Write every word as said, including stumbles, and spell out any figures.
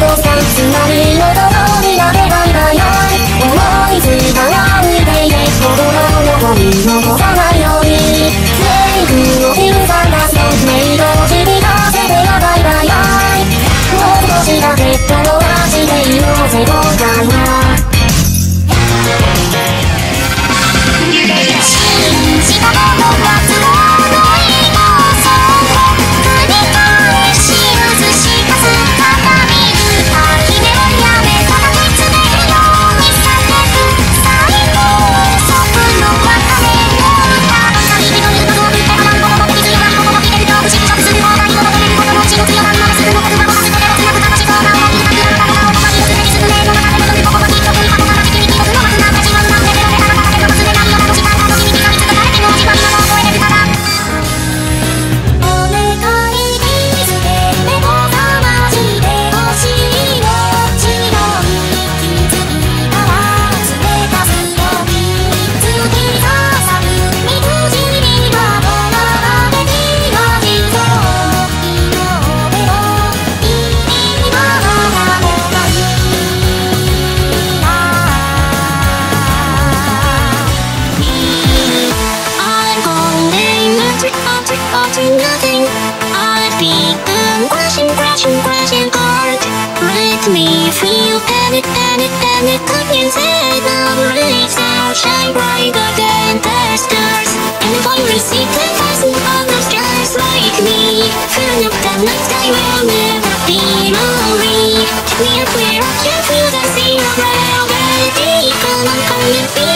さんつまりのとろみなればいばよ思いついたら見ていて心のゴミ残さないようにメイクを切るさんだすとメイドを響かせてやばいばよもう少しだけ友達でいようぜ今回は信じたものは都合のいい妄想を繰り返し映し出す鏡見る呆れをやめたら見つめるようにされる最高速の別れの歌旅人の言うことを言って花のことを気づいたことを聞けると不思議とする放題を求めることの血の強がりまでするのことがまずそれをつなぐ魂と名を言いたくなるからをまにするにするねの中でここに曲に箱ならききき僕の枠なんて自分なんてベロベロな中での常何を楽しかったときに光り続かれても自分の超えれるからお願い気づけ目を覚ましてほしいの白い気づいたら冷たすように突き刺さるみくじにはもられては地蔵色でも意味はなもないI'm going nothing, nothing, nothing, nothing. I've been crashing, crashing, crashing hard. Let me feel any, any, any goodness and the rays that shine brighter than the stars. And if I receive ten thousand other stars like me, fill up the night sky will never be lonely. Clear, clear, I can feel the sea around. Baby, come on, come and feel.